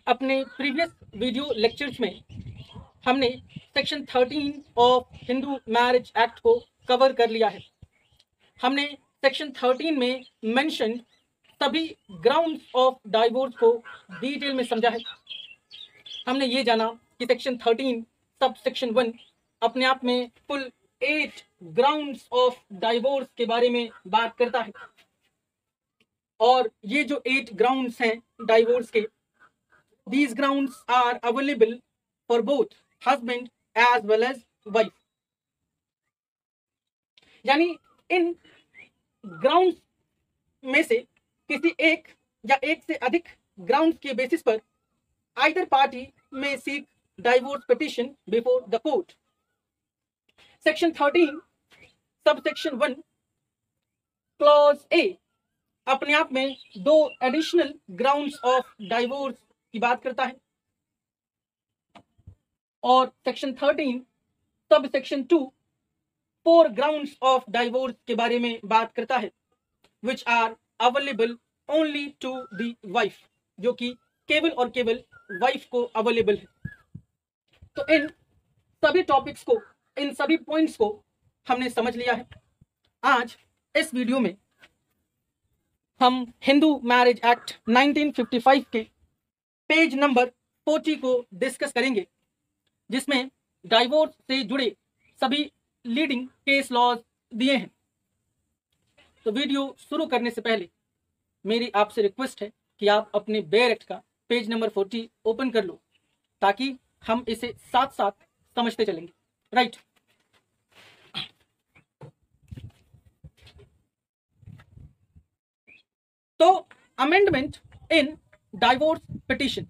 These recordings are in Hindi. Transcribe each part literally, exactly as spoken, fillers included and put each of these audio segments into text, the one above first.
अपने प्रीवियस वीडियो लेक्चर्स में हमने section thirteen of Hindu marriage act को कवर कर लिया है। हमने सेक्शन थर्टीन में मेंशन सभी ग्राउंड्स ऑफ डाइवोर्स को डिटेल में समझा है। हमने ये जाना कि section thirteen sub section one अपने आप में कुल एट ग्राउंड्स ऑफ डाइवोर्स के बारे में बात करता है, और ये जो एट ग्राउंड्स हैं डाइवोर्स के, these grounds are available for both husband as well as wife। यानी इन ग्राउंड्स में से किसी एक या एक से अधिक ग्राउंड्स के बेसिस पर either party may seek divorce petition before the court। Section thirteen sub section one clause A अपने आप में दो एडिशनल ग्राउंड्स ऑफ डाइवोर्स की बात करता है, और section thirteen sub section two four grounds of divorce के बारे में बात करता है, which are available only to the wife, जो कि केवल और केवल वाइफ को अवेलेबल है। तो इन सभी टॉपिक्स को, इन सभी पॉइंट्स को हमने समझ लिया है। आज इस वीडियो में हम Hindu marriage act nineteen fifty five के पेज नंबर फोर्टी को डिस्कस करेंगे, जिसमें डाइवोर्स से जुड़े सभी लीडिंग केस लॉज दिए हैं। तो वीडियो शुरू करने से पहले मेरी आपसे रिक्वेस्ट है कि आप अपने बेयर एक्ट का पेज नंबर फोर्टी ओपन कर लो, ताकि हम इसे साथ साथ समझते चलेंगे। Right right. तो अमेंडमेंट इन डाइवोर्स पिटीशन,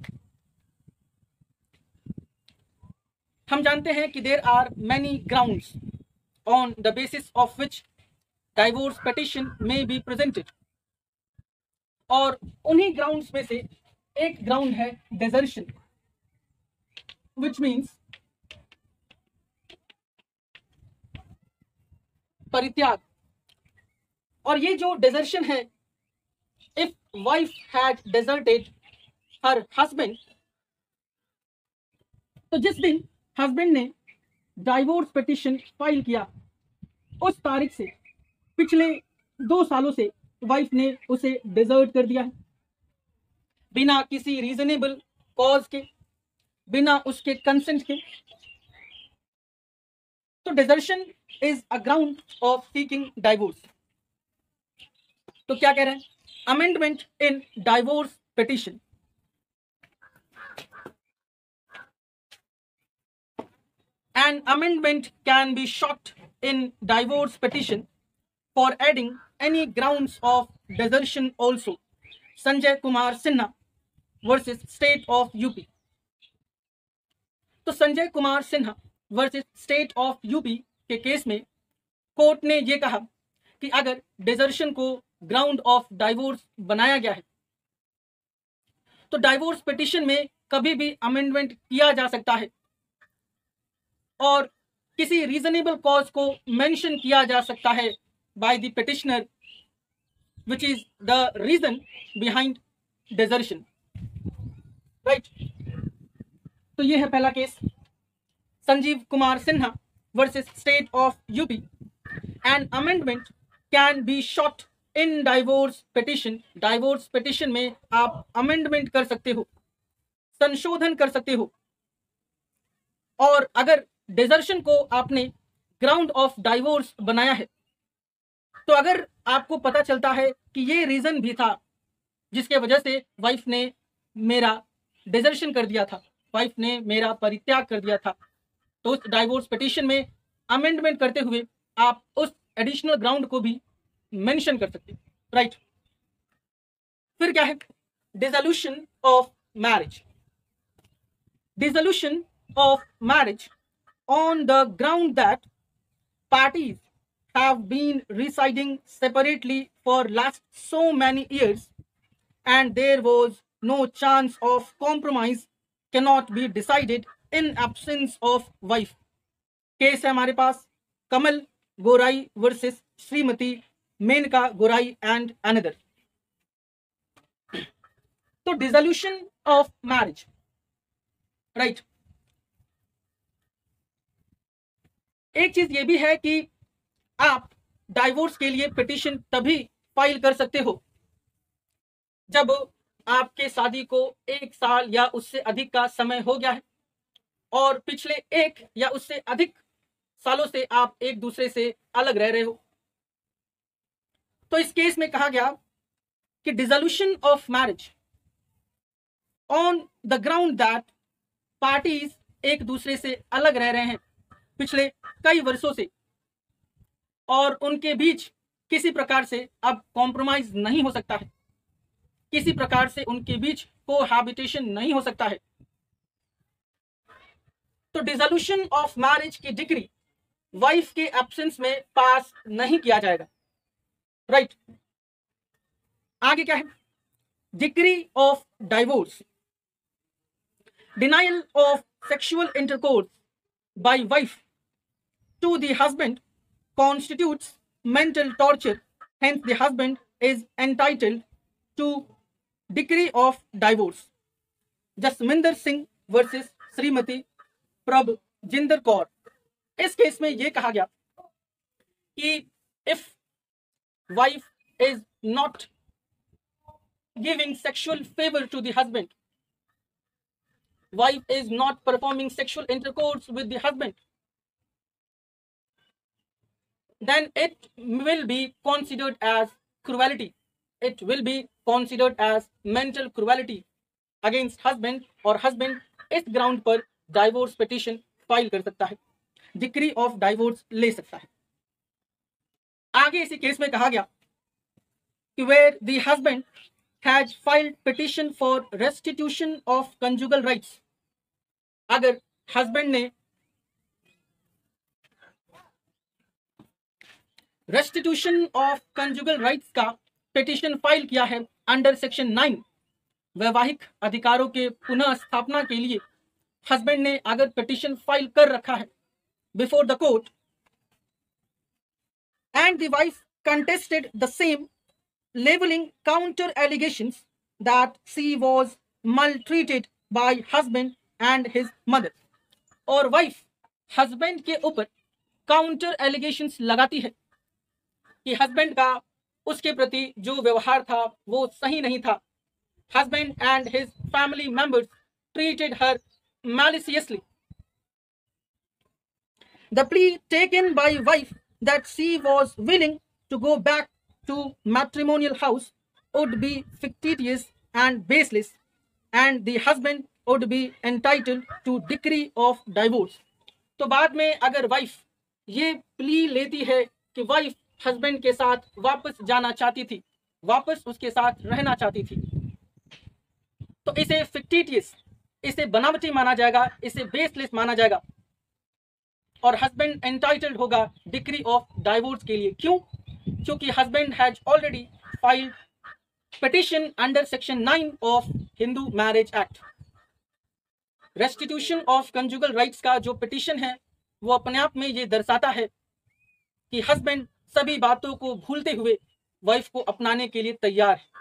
हम जानते हैं कि there are many grounds on the basis of which divorce petition may be presented, और उन्हीं ग्राउंड्स में से एक ग्राउंड है डेजर्शन, विच मीन्स परित्याग। और ये जो डेजर्शन है, if wife had deserted her husband, तो जिस दिन हस्बैंड ने डाइवोर्स पिटीशन फाइल किया, उस तारीख से पिछले दो सालों से वाइफ ने उसे डिजर्ट कर दिया है, बिना किसी रीजनेबल कॉज के, बिना उसके कंसेंट के। तो desertion is a ground of seeking divorce. तो क्या कह रहे हैं? Amendment in divorce petition. An amendment can be sought in divorce petition for adding any grounds of desertion also. Sanjay Kumar Sinha versus State of U P। तो Sanjay Kumar Sinha versus state of UP के केस में कोर्ट ने यह कहा कि अगर डिजर्शन को ग्राउंड ऑफ डाइवोर्स बनाया गया है, तो डाइवोर्स पिटीशन में कभी भी अमेंडमेंट किया जा सकता है, और किसी रीजनेबल कॉज को मेंशन किया जा सकता है by the petitioner, which is the reason behind desertion. Right. तो ये है पहला केस, Sanjeev Kumar Sinha versus state of UP. An amendment can be sought in divorce petition. Divorce petition में आप अमेंडमेंट कर सकते हो, संशोधन कर सकते हो, और अगर डिजर्शन को आपने ग्राउंड ऑफ डाइवोर्स बनाया है, तो अगर आपको पता चलता है कि ये रीजन भी था जिसके वजह से वाइफ ने मेरा डिजर्शन कर दिया था, वाइफ ने मेरा परित्याग कर दिया था, तो उस डाइवोर्स पिटिशन में अमेंडमेंट करते हुए आप उस एडिशनल ग्राउंड को भी मेंशन कर सकते हैं। राइट। फिर क्या है? Dissolution of marriage. Dissolution of marriage on the ground that parties have been residing separately for last so many years and there was no chance of compromise cannot be decided in absence of wife। Case है हमारे पास Kamal Gorai versus Shrimati Menaka Gorai and another. तो dissolution of marriage right right. एक चीज ये भी है कि आप डाइवोर्स के लिए पिटीशन तभी फाइल कर सकते हो जब आपके शादी को एक साल या उससे अधिक का समय हो गया है और पिछले एक या उससे अधिक सालों से आप एक दूसरे से अलग रह रहे हो। तो इस केस में कहा गया कि dissolution of marriage on the ground that parties एक दूसरे से अलग रह रहे हैं पिछले कई वर्षों से और उनके बीच किसी प्रकार से अब कॉम्प्रोमाइज नहीं हो सकता है, किसी प्रकार से उनके बीच कोहैबिटेशन नहीं हो सकता है, तो डिसोल्यूशन ऑफ मैरिज की डिक्री वाइफ के एब्सेंस में पास नहीं किया जाएगा। Right right. आगे क्या है? Decree of divorce, denial of sexual intercourse by wife to the husband constitutes mental torture, hence the husband is entitled to decree of divorce. Jasminder Singh versus Shrimati Prabhjinder Kaur. इस केस में यह कहा गया कि if wife is not giving sexual favor to the husband, wife is not performing sexual intercourse with the husband, then it will be considered as cruelty. It will be considered as mental cruelty against husband और husband इस ground पर divorce petition file कर सकता है, decree of divorce ले सकता है। आगे इसी केस में कहा गया कि where the husband has filed petition for restitution of conjugal rights, अगर husband ने रेस्टिट्यूशन ऑफ कंजुगल राइट्स का पिटीशन फाइल किया है अंडर सेक्शन नाइन, वैवाहिक अधिकारों के पुनः स्थापना के लिए हस्बैंड ने अगर पिटीशन फाइल कर रखा है before the court and the wife contested the same, labelling counter allegations that she was maltreated by husband and his mother, और वाइफ हस्बैंड के ऊपर काउंटर एलिगेशंस लगाती है कि हस्बैंड का उसके प्रति जो व्यवहार था वो सही नहीं था। Husband and his family members treated her maliciously. The plea taken by wife that she was willing to go back to matrimonial house would be fictitious and baseless, and the husband would be entitled to decree of divorce. तो बाद में अगर वाइफ ये प्ली लेती है कि वाइफ हस्बैंड के साथ वापस जाना चाहती थी, वापस उसके साथ रहना चाहती थी, तो इसे फिक्टिटियस, इसे बनावटी माना जाएगा, इसे बेसलेस माना जाएगा और हस्बैंड एंटाइटल्ड होगा डिक्री ऑफ डाइवोर्स के लिए। क्यों? क्योंकि husband has already filed petition under section nine of Hindu marriage act. Restitution of conjugal rights का जो पिटीशन है वो अपने आप में ये दर्शाता है कि हस्बैंड सभी बातों को भूलते हुए वाइफ को अपनाने के लिए तैयार है।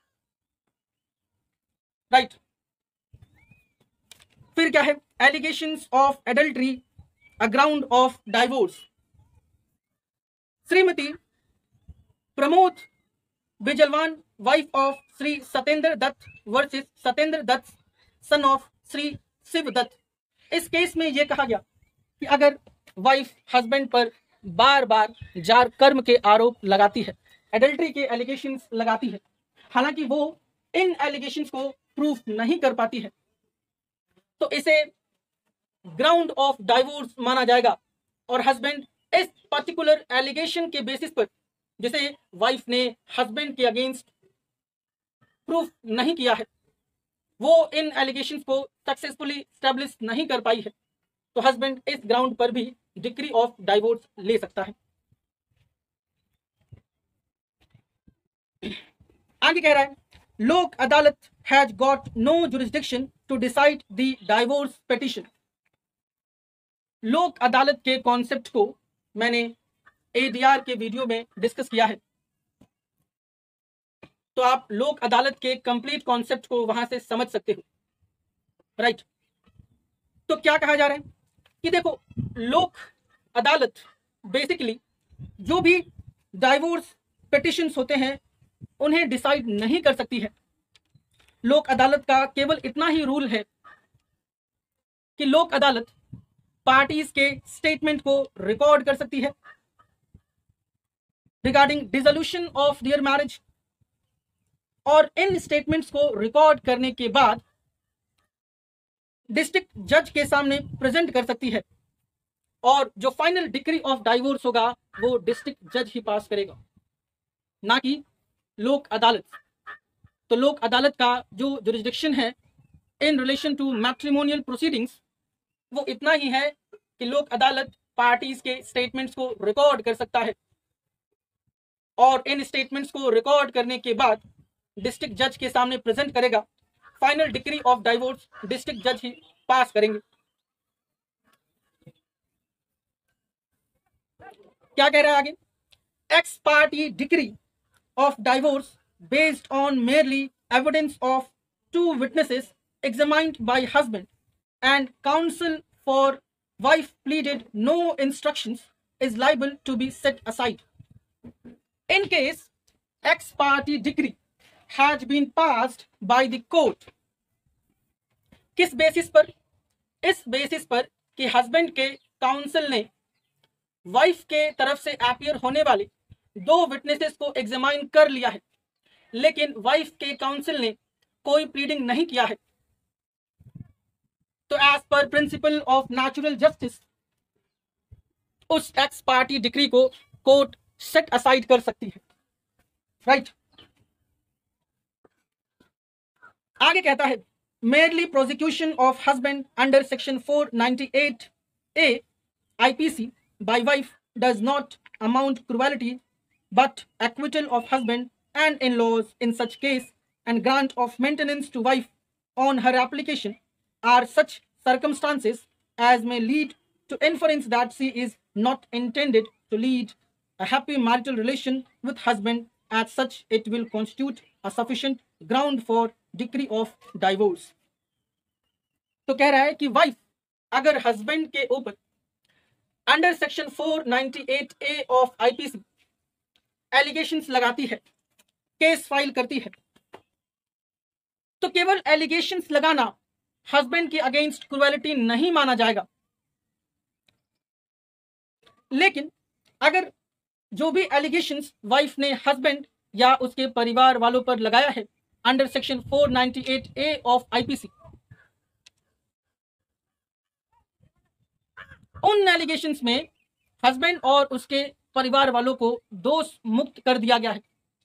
Right right. फिर क्या है? Allegations of adultery a ground of divorce. Shrimati Pramod Bijalwan wife of Shri Satyendra Dutt versus Satyendra Dutt son of Shri Shiv Dutt. इस केस में यह कहा गया कि अगर वाइफ हस्बैंड पर बार बार जार कर्म के आरोप लगाती है, एडल्ट्री के एलिगेशंस लगाती है, हालांकि वो इन एलिगेशंस को प्रूफ नहीं कर पाती है, तो इसे ग्राउंड ऑफ डाइवोर्स माना जाएगा और हस्बैंड इस पर्टिकुलर एलिगेशन के बेसिस पर, जिसे वाइफ ने हस्बैंड के अगेंस्ट प्रूफ नहीं किया है, वो इन एलिगेशंस को सक्सेसफुली स्टैब्लिश नहीं कर पाई है, तो हस्बैंड इस ग्राउंड पर भी डिक्री ऑफ डाइवोर्स ले सकता है। आगे कह रहा है, Lok Adalat has got no jurisdiction to decide the divorce petition. Lok Adalat के कॉन्सेप्ट को मैंने एडीआर के वीडियो में डिस्कस किया है, तो आप लोक अदालत के कंप्लीट कॉन्सेप्ट को वहां से समझ सकते हो। Right right. तो क्या कहा जा रहा है कि देखो, लोक अदालत बेसिकली जो भी डाइवोर्स पिटिशंस होते हैं उन्हें डिसाइड नहीं कर सकती है। लोक अदालत का केवल इतना ही रूल है कि लोक अदालत पार्टीज के स्टेटमेंट को रिकॉर्ड कर सकती है regarding dissolution of their marriage, और इन स्टेटमेंट्स को रिकॉर्ड करने के बाद डिस्ट्रिक्ट जज के सामने प्रेजेंट कर सकती है, और जो फाइनल डिक्री ऑफ डाइवोर्स होगा वो डिस्ट्रिक्ट जज ही पास करेगा, ना कि लोक अदालत। तो लोक अदालत का जो जुरिस्डिक्शन है in relation to matrimonial proceedings वो इतना ही है कि लोक अदालत पार्टीज के स्टेटमेंट्स को रिकॉर्ड कर सकता है, और इन स्टेटमेंट्स को रिकॉर्ड करने के बाद डिस्ट्रिक्ट जज के सामने प्रेजेंट करेगा। Final decree of divorce district जज ही पास करेंगे। क्या कह रहा है आगे? Ex parte decree of divorce based on merely evidence of two witnesses examined by husband and counsel for wife pleaded no instructions is liable to be set aside. In case ex parte decree has been passed by the court, किस बेसिस पर? इस बेसिस पर कि हस्बैंड के काउंसिल ने वाइफ के तरफ से अपीयर होने वाले दो विटनेसेस को एग्जामाइन कर लिया है, लेकिन वाइफ के काउंसिल ने कोई प्लीडिंग नहीं किया है। तो as per principle of natural justice उस एक्स पार्टी डिक्री को कोर्ट सेट असाइड कर सकती है, राइट। आगे कहता है, merely prosecution of husband under section four ninety eight A IPC by wife does not amount cruelty but acquittal of husband and in-laws in such case and grant of maintenance to wife on her application are such circumstances as may lead to inference that she is not intended to lead a happy marital relation with husband, as such it will constitute a sufficient ground for decree of divorce. तो कह रहा है कि वाइफ अगर हस्बैंड के ऊपर under section four ninety eight A of IPC allegations लगाती है, केस फाइल करती है, तो केवल एलिगेशंस लगाना हस्बैंड के अगेंस्ट क्रुएलिटी नहीं माना जाएगा। लेकिन अगर जो भी एलिगेशंस वाइफ ने हस्बैंड या उसके परिवार वालों पर लगाया है under section four ninety eight A of IPC, उन एलिगेशंस में हस्बैंड और उसके परिवार वालों को दोष मुक्त कर दिया गया है,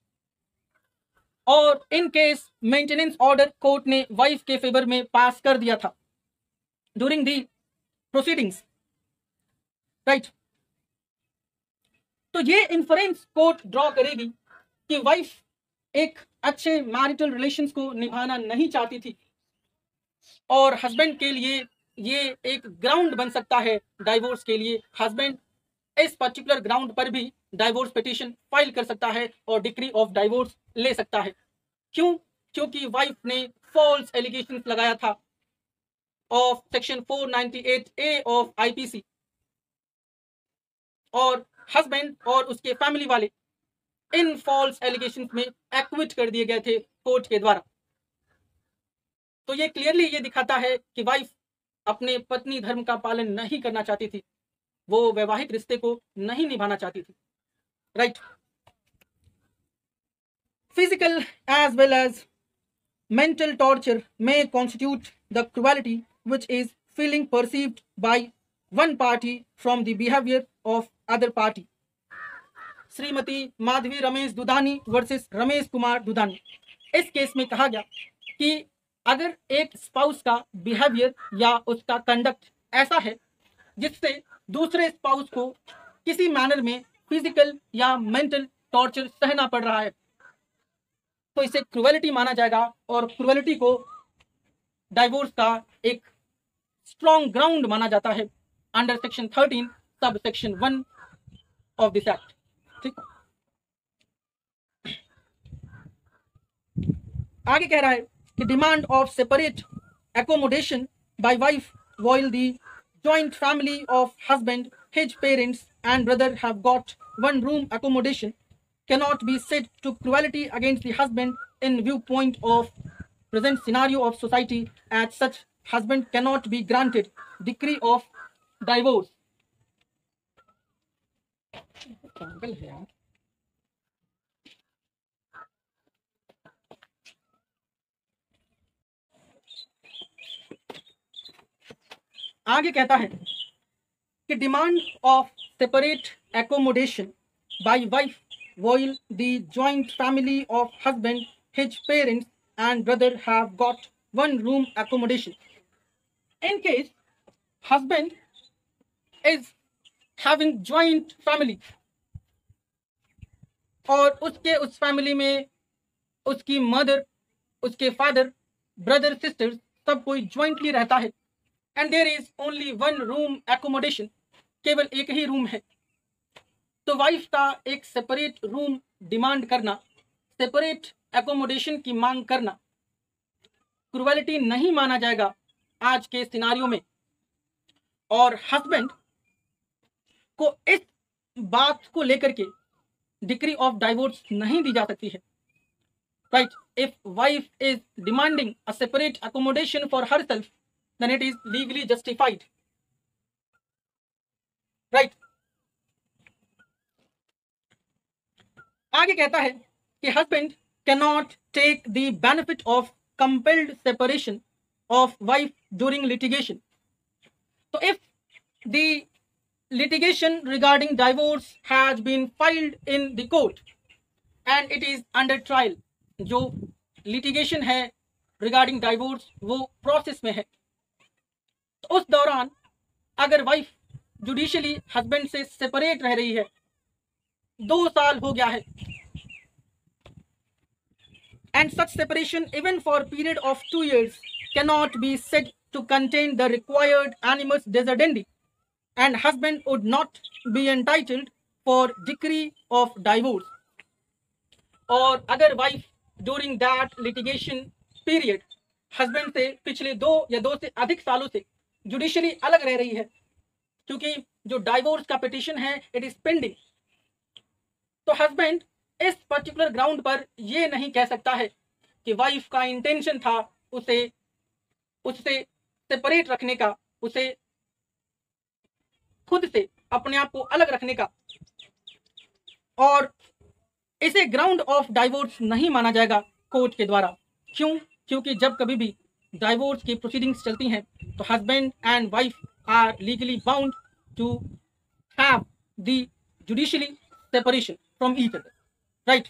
और in case maintenance order court ने वाइफ के फेवर में पास कर दिया था ड्यूरिंग दी प्रोसीडिंग्स, राइट। तो ये इन्फरेंस कोर्ट ड्रॉ करेगी कि वाइफ एक अच्छे मैरिटल रिलेशंस को निभाना नहीं चाहती थी, और हस्बैंड के लिए ये एक ग्राउंड बन सकता है डाइवोर्स के लिए। हस्बैंड इस पर्टिकुलर ग्राउंड पर भी डाइवोर्स पिटीशन फाइल कर सकता है और डिक्री ऑफ डाइवोर्स ले सकता है। क्यों? क्योंकि वाइफ ने फॉल्स एलिगेशंस लगाया था of section four ninety eight A of IPC, और हस्बैंड और उसके फैमिली वाले इन फॉल्स एलिगेशंस में एक्विट कर दिए गए थे कोर्ट के द्वारा। तो ये क्लियरली ये दिखाता है कि वाइफ अपने पत्नी धर्म का पालन नहीं करना चाहती थी, वो वैवाहिक रिश्ते को नहीं निभाना चाहती थी, right. Physical as well as mental torture may constitute the cruelty which is feeling perceived by one party from the behavior of other party. Shrimati Madhavi Ramesh Dudhani versus Ramesh Kumar Dudhani, इस केस में कहा गया कि अगर एक स्पाउस का बिहेवियर या उसका कंडक्ट ऐसा है जिससे दूसरे स्पाउस को किसी मैनर में फिजिकल या मेंटल टॉर्चर सहना पड़ रहा है, तो इसे क्रुएलिटी माना जाएगा, और क्रुएलिटी को डाइवोर्स का एक स्ट्रॉन्ग ग्राउंड माना जाता है under section thirteen sub section one of this act, ठीक। आगे कह रहा है कि demand of separate accommodation by wife while the joint family of husband, his parents and brother have got one room accommodation cannot be said to cruelty against the husband in viewpoint of present scenario of society. As such, husband cannot be granted decree of divorce. पागल है यार। आगे कहता है कि demand of separate accommodation by wife while the joint family of husband, his parents and brother have got one room accommodation. In case husband is having joint family और उसके उस फैमिली में उसकी मदर, उसके फादर, ब्रदर, सिस्टर्स सब कोई ज्वाइंटली रहता है and there is only one room accommodation, केवल एक ही रूम है, तो वाइफ का एक सेपरेट रूम डिमांड करना, सेपरेट एकोमोडेशन की मांग करना क्रूएलिटी नहीं माना जाएगा आज के सिनारियो में। और हस्बैंड को इस बात को लेकर के डिक्री ऑफ डाइवोर्स नहीं दी जा सकती है। Right, if wife is demanding a separate accommodation for herself then it is legally justified. Right, आगे कहता है कि husband can not take the benefit of compelled separation of wife during litigation. तो if the litigation regarding divorce has been filed in the court and it is under trial, जो litigation है regarding divorce वो process में है, तो उस दौरान अगर वाइफ जुडिशियली हस्बैंड से सेपरेट रह रही है, दो साल हो गया है, and such separation even for period of two years cannot be said to contain the required animus descendendi and husband would not be entitled for decree of divorce. और अगर वाइफ during that litigation period husband से पिछले दो या दो से अधिक सालों से जुडिशियली अलग रह रही है, क्योंकि जो डाइवोर्स का पिटिशन है इट इज पेंडिंग, तो हस्बैंड इस पर्टिकुलर ग्राउंड पर यह नहीं कह सकता है कि वाइफ का इंटेंशन था उसे उससे सेपरेट रखने का, उसे खुद से अपने आप को अलग रखने का, और इसे ग्राउंड ऑफ डाइवोर्स नहीं माना जाएगा कोर्ट के द्वारा। क्यों? क्योंकि जब कभी भी डाइवोर्स की प्रोसीडिंग्स चलती हैं तो husband and wife are legally bound to have the judicially separation from each other. Right,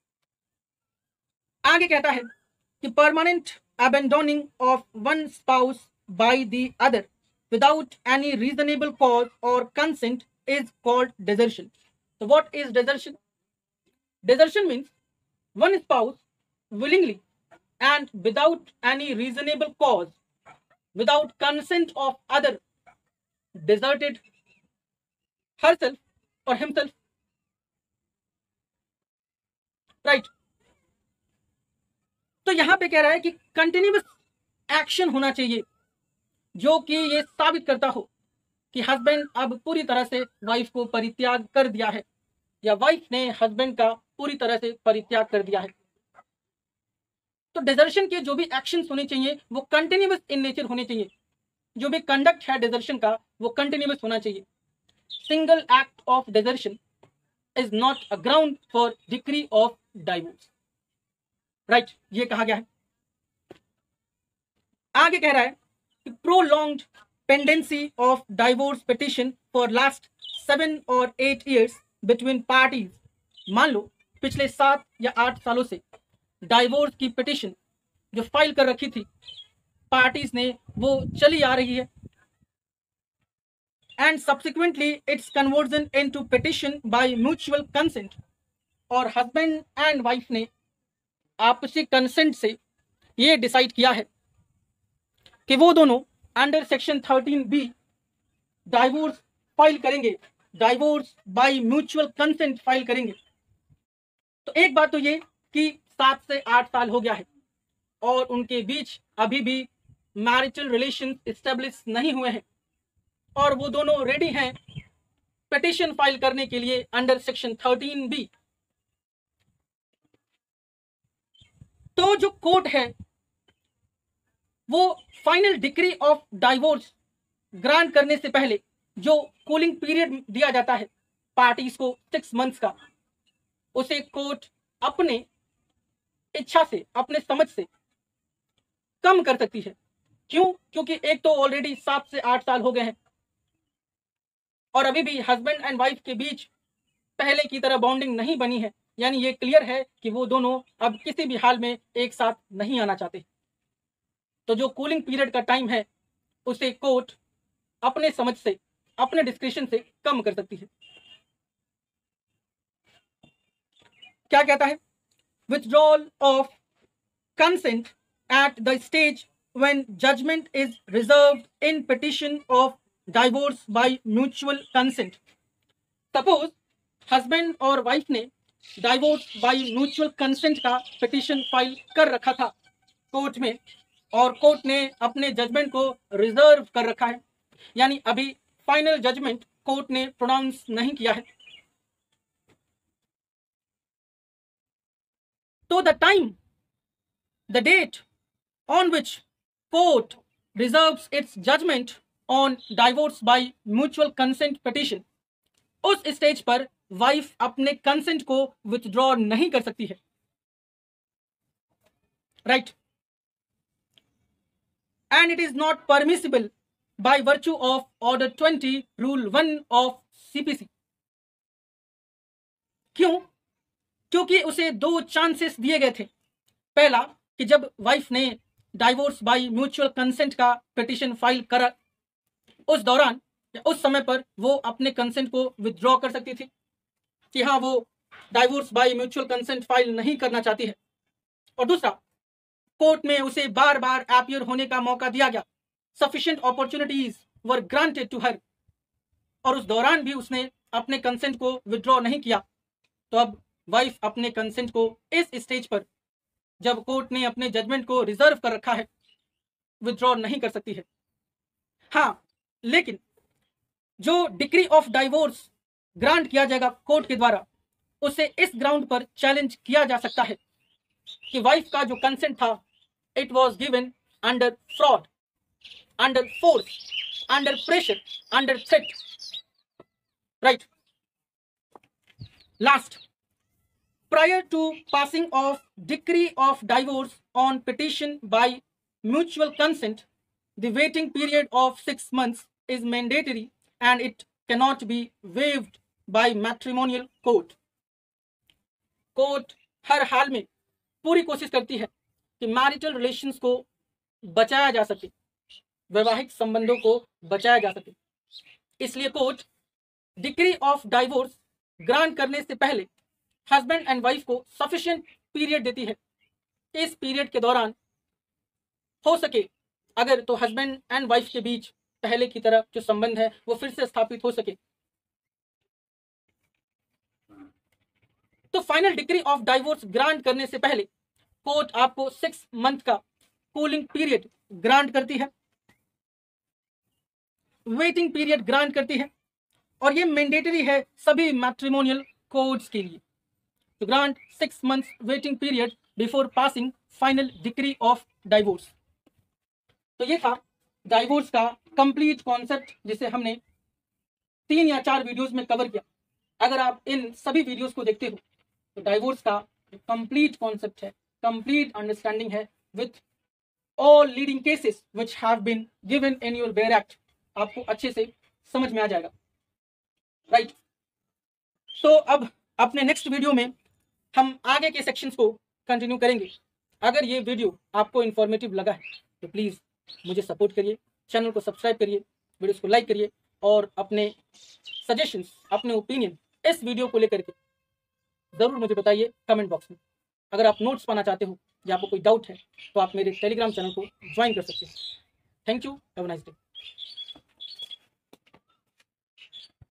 आगे कहता है कि permanent abandoning of one spouse by the other without any reasonable cause or consent is called desertion. So what is desertion? Desertion means one spouse willingly and without any reasonable cause, without consent of other, deserted herself or himself. Right. तो यहां पे कह रहा है कि कंटिन्यूअस एक्शन होना चाहिए जो कि ये साबित करता हो कि हस्बैंड अब पूरी तरह से वाइफ को परित्याग कर दिया है या वाइफ ने हस्बैंड का पूरी तरह से परित्याग कर दिया है। तो डिजर्शन के जो भी एक्शंस होने चाहिए वो कंटिन्यूअस इन नेचर होने चाहिए, जो भी कंडक्ट है डिजर्शन का वो कंटिन्यूअस होना चाहिए। Single act of desertion is not a ground for decree of divorce. Right, ये कहा गया है। आगे कह रहा है prolonged pendency of divorce petition for last seven or eight years between parties. मान लो पिछले सात या आठ सालों से डाइवोर्स की पिटिशन जो फाइल कर रखी थी पार्टीज ने वो चली आ रही है, and subsequently its conversion into petition by mutual consent, और हस्बैंड एंड वाइफ ने आपसी कंसेंट से ये डिसाइड किया है कि वो दोनों under section thirteen B divorce file करेंगे, divorce by mutual consent file करेंगे। तो एक बात तो ये कि सात से आठ साल हो गया है और उनके बीच अभी भी मैरिटल रिलेशन एस्टेब्लिश नहीं हुए हैं और वो दोनों रेडी हैं पिटीशन फाइल करने के लिए अंडर सेक्शन थर्टीन बी, तो जो कोर्ट है वो final decree of divorce grant करने से पहले जो कूलिंग पीरियड दिया जाता है पार्टीज को सिक्स मंथ्स का, उसे कोर्ट अपने इच्छा से, अपने समझ से कम कर सकती है। क्यों? क्योंकि एक तो ऑलरेडी सात से आठ साल हो गए हैं और अभी भी हस्बैंड एंड वाइफ के बीच पहले की तरह बॉन्डिंग नहीं बनी है, यानी ये क्लियर है कि वो दोनों अब किसी भी हाल में एक साथ नहीं आना चाहते। तो जो कूलिंग पीरियड का टाइम है उसे कोर्ट अपने समझ से, अपने डिस्क्रिप्शन से कम कर सकती है। क्या कहता है? Withdrawal of consent at the stage when judgment is reserved in petition of divorce by mutual consent. Suppose husband और वाइफ ने डाइवोर्स बाय म्यूचुअल कंसेंट का पिटिशन फाइल कर रखा था कोर्ट में और कोर्ट ने अपने जजमेंट को रिजर्व कर रखा है, यानी अभी फाइनल जजमेंट कोर्ट ने प्रोनाउंस नहीं किया है। तो the time, the date on which court reserves its judgment on divorce by mutual consent petition, उस स्टेज पर वाइफ अपने कंसेंट को विथड्रॉ नहीं कर सकती है, right? And it is not permissible by virtue of order twenty rule one of CPC. क्यों? क्योंकि उसे दो चांसेस दिए गए थे। पहला कि जब वाइफ ने डाइवोर्स बाय म्यूचुअल कंसेंट का पिटिशन फाइल करा, उस दौरान उस समय पर वो अपने कंसेंट को विथड्रॉ कर सकती थी कि हाँ वो divorce by mutual consent file नहीं करना चाहती है। और दूसरा, कोर्ट में उसे बार बार अपीयर होने का मौका दिया गया, sufficient opportunities were granted to her, और उस दौरान भी उसने अपने कंसेंट को विथड्रॉ नहीं किया। तो अब वाइफ अपने कंसेंट को इस स्टेज पर, जब कोर्ट ने अपने जजमेंट को रिजर्व कर रखा है, विथड्रॉ नहीं कर सकती है। हाँ, लेकिन जो डिक्री ऑफ डाइवोर्स ग्रांट किया जाएगा कोर्ट के द्वारा, उसे इस ग्राउंड पर चैलेंज किया जा सकता है कि वाइफ का जो कंसेंट था, it was given under fraud, under force, under pressure, under threat, right? Last, prior to passing of decree of divorce on petition by mutual consent, the waiting period of six months is mandatory and it cannot be waived by matrimonial court. Court हर हाल में पूरी कोशिश करती है कि मैरिटल रिलेशंस को बचाया जा सके, वैवाहिक संबंधों को बचाया जा सके। इसलिए court decree of divorce grant करने से पहले हस्बैंड एंड वाइफ को सफिशिएंट पीरियड देती है। इस पीरियड के दौरान हो सके अगर तो हस्बैंड एंड वाइफ के बीच पहले की तरह जो संबंध है वो फिर से स्थापित हो सके। तो final decree of divorce grant करने से पहले कोर्ट आपको सिक्स मंथ का कूलिंग पीरियड ग्रांट करती है, वेटिंग पीरियड ग्रांट करती है, और ये मैंडेटरी है सभी मैट्रिमोनियल कोड्स के लिए to grant six months waiting period before passing final decree of divorce। तो ये था डाइवोर्स का कंप्लीट कॉन्सेप्ट जिसे हमने तीन या चार वीडियोस में कवर किया। अगर आप इन सभी वीडियोस को देखते हो तो डाइवोर्स का कंप्लीट कॉन्सेप्ट है, कंप्लीट अंडरस्टैंडिंग है with all leading cases which have been given in your bare act, आपको अच्छे से समझ में आ जाएगा, राइट? तो अब अपने नेक्स्ट वीडियो में हम आगे के सेक्शंस को कंटिन्यू करेंगे। अगर ये वीडियो आपको इन्फॉर्मेटिव लगा है तो प्लीज़ मुझे सपोर्ट करिए, चैनल को सब्सक्राइब करिए, वीडियोस को लाइक करिए और अपने सजेशंस, अपने ओपिनियन इस वीडियो को लेकर के ज़रूर मुझे बताइए कमेंट बॉक्स में। अगर आप नोट्स पाना चाहते हो या आपको कोई डाउट है तो आप मेरे टेलीग्राम चैनल को ज्वाइन कर सकते हैं। Thank you, have a nice day.